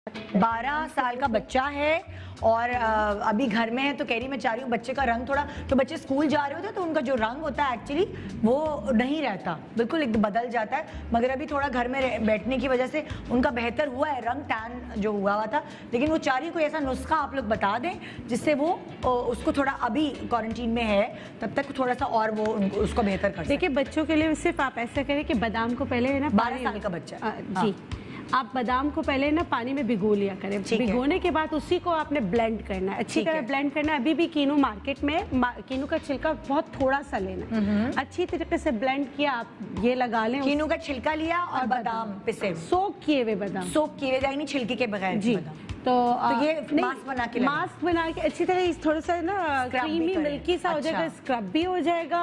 12 साल का बच्चा है और अभी घर में है, तो कह रही मैं चाह रही हूँ बच्चे का रंग थोड़ा, तो बच्चे स्कूल जा रहे होते हैं तो उनका जो रंग होता है एक्चुअली वो नहीं रहता, बिल्कुल एक बदल जाता है। मगर अभी थोड़ा घर में बैठने की वजह से उनका बेहतर हुआ है, रंग टैन जो हुआ था, लेकिन वो चाह रही कोई ऐसा नुस्खा आप लोग बता दें जिससे वो उसको थोड़ा, अभी क्वारंटीन में है तब तक थोड़ा सा और वो उसको बेहतर कर सके। देखिए बच्चों के लिए सिर्फ आप ऐसा करें कि बादाम को पहले है ना, 12 साल का बच्चा जी, आप बादाम को पहले ना पानी में भिगो लिया करें। भिगोने के बाद उसी को आपने ब्लेंड करना है, अच्छी तरह ब्लेंड करना है। अभी भी कीनू मार्केट में, कीनू का छिलका बहुत थोड़ा सा लेना, अच्छी तरीके से ब्लेंड किया, आप ये लगा लें। कीनू का छिलका लिया और बादाम पिसे, सोक किए हुए बादाम, सोक किए हुए यानी छिलके के बगैर जी। तो ये मास्क बना के अच्छी तरह थोड़ा सा ना क्रीमी मिल्की सा हो जाएगा, स्क्रब भी हो जाएगा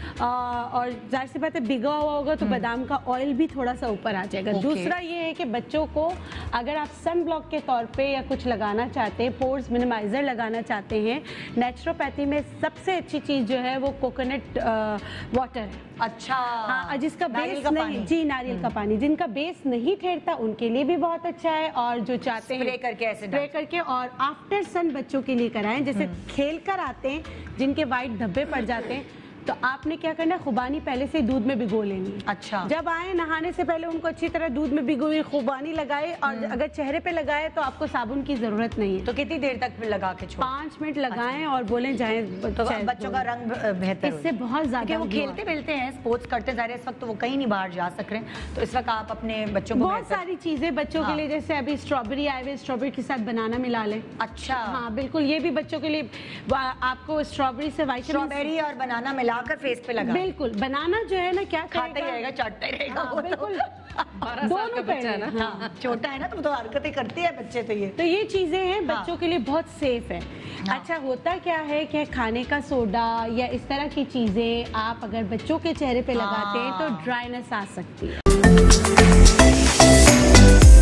और जाहिर सी बात है भिगा हुआ होगा तो बादाम का ऑयल भी थोड़ा सा ऊपर आ जाएगा। दूसरा ये है कि बच्चों को अगर आप सन ब्लॉक के तौर पे या कुछ लगाना चाहते हैं, पोर्स मिनिमाइजर लगाना चाहते हैं, नेचुरोपैथी में सबसे अच्छी चीज जो है वो कोकोनट वाटर है। अच्छा, हाँ, जिसका बेस नहीं, जी नारियल का पानी, जिनका बेस नहीं ठहरता उनके लिए भी बहुत अच्छा है। और जो चाहते हैं स्प्रे करके और आफ्टर सन बच्चों के लिए कराएं, जैसे खेल कर आते हैं जिनके वाइट धब्बे पड़ जाते हैं, तो आपने क्या करना है, खुबानी पहले से दूध में भिगो लेनी है। अच्छा, जब आए नहाने से पहले उनको अच्छी तरह दूध में भिगोई खुबानी लगाए और अगर चेहरे पे लगाए तो आपको साबुन की जरूरत नहीं है। तो कितनी देर तक लगा के छोड़? 5 मिनट लगाएं और बोले जाए तो बच्चों का रंग बेहतर, इससे बहुत ज्यादा। वो खेलते मिलते हैं, स्पोर्ट्स करते जा रहे हैं, इस वक्त तो वो कहीं नहीं बाहर जा सक रहे हैं, तो इस वक्त आप अपने बच्चों को बहुत सारी चीजें बच्चों के लिए, जैसे अभी स्ट्रॉबेरी आए हुए, स्ट्रॉबेरी के साथ बनाना मिला लें। अच्छा, हाँ बिल्कुल, ये भी बच्चों के लिए आपको स्ट्रॉबेरी से स्ट्रॉबेरी और बनाना मिलाकर फेस पे लगा। बिल्कुल, बनाना जो है ना क्या खाता ही रहेगा, चाटता ही रहेगा। हाँ, बिल्कुल 12 साल का बच्चा है ना, हाँ, छोटा है ना, तो हरकतें करते हैं बच्चे। तो ये चीजें हैं बच्चों के लिए बहुत सेफ है। अच्छा, होता क्या है कि खाने का सोडा या इस तरह की चीजें आप अगर बच्चों के चेहरे पे लगाते हैं तो ड्राइनेस आ सकती है।